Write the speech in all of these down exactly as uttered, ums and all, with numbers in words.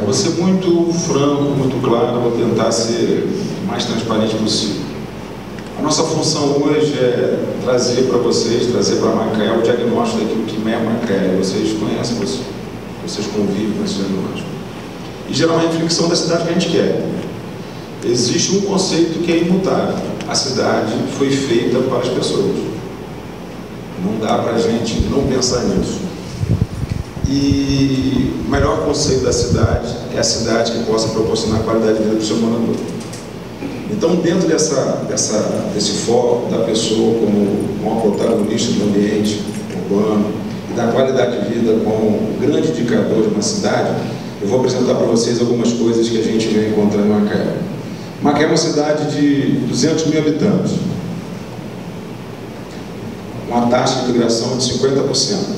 vou ser muito franco, muito claro, vou tentar ser o mais transparente possível. A nossa função hoje é trazer para vocês, trazer para Macaé o diagnóstico daquilo que é Macaé. Vocês conhecem, vocês, vocês convivem com esse diagnóstico. E gerar uma reflexão da cidade que a gente quer. Existe um conceito que é imutável. A cidade foi feita para as pessoas. Não dá para a gente não pensar nisso. E o melhor conceito da cidade é a cidade que possa proporcionar qualidade de vida para o seu morador. Então, dentro dessa, dessa, desse foco da pessoa como uma protagonista do ambiente urbano e da qualidade de vida como um grande indicador de uma cidade, eu vou apresentar para vocês algumas coisas que a gente vem encontrando em Macaé. Macaé é uma cidade de duzentos mil habitantes, uma taxa de imigração de cinquenta por cento,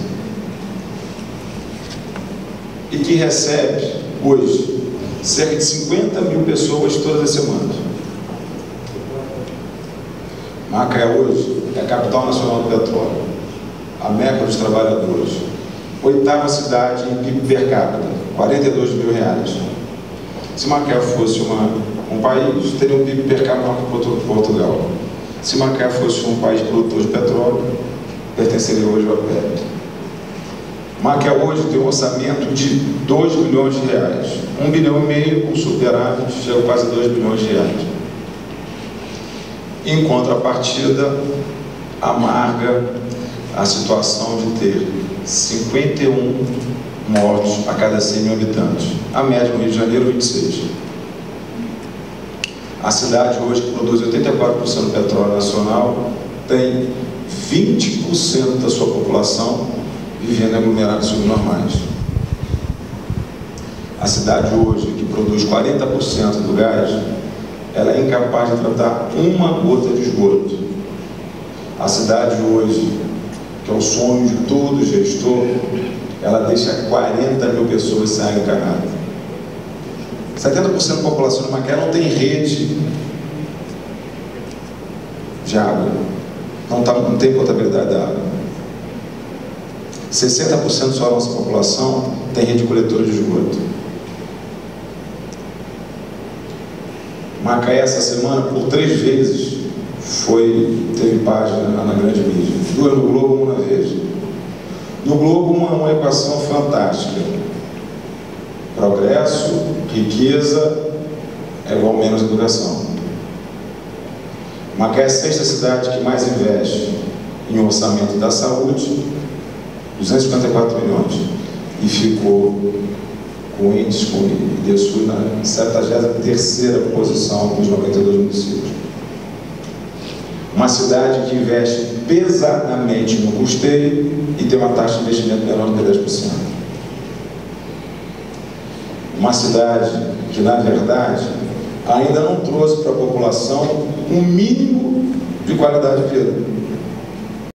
e que recebe hoje cerca de cinquenta mil pessoas todas as semanas. Macaé hoje é a capital nacional do petróleo, a meca dos trabalhadores, oitava cidade em P I B per capita, quarenta e dois mil reais. Se Macaé fosse uma, um país, teria um P I B per capita maior que Portugal. Se Macaé fosse um país produtor de petróleo, pertenceria hoje ao P E B. Macaé hoje tem um orçamento de dois bilhões de reais, um bilhão e meio com superávit, chega a quase dois bilhões de reais. Em contrapartida, amarga a situação de ter cinquenta e um mortos a cada cem mil habitantes. A média no Rio de Janeiro, vinte e seis. A cidade hoje, que produz oitenta e quatro por cento do petróleo nacional, tem vinte por cento da sua população vivendo em aglomerados subnormais. A cidade hoje, que produz quarenta por cento do gás, ela é incapaz de tratar uma gota de esgoto. A cidade hoje, que é o sonho de todo gestor, ela deixa quarenta mil pessoas sem água encanada. setenta por cento da população de Macaé não tem rede de água, não, tá, não tem potabilidade da água. sessenta por cento só da nossa população tem rede coletora de esgoto. Macaé, essa semana, por três vezes, foi, teve página na grande mídia. Duas no Globo, uma vez. No Globo, uma, uma equação fantástica. Progresso, riqueza, é igual menos educação. Macaé é a sexta cidade que mais investe em orçamento da saúde, duzentos e cinquenta e quatro milhões, e ficou com índice com I D S U na setagésima terceira posição dos noventa e dois municípios. Uma cidade que investe pesadamente no custeio e tem uma taxa de investimento menor do que dez por cento. Uma cidade que, na verdade, ainda não trouxe para a população um mínimo de qualidade de vida.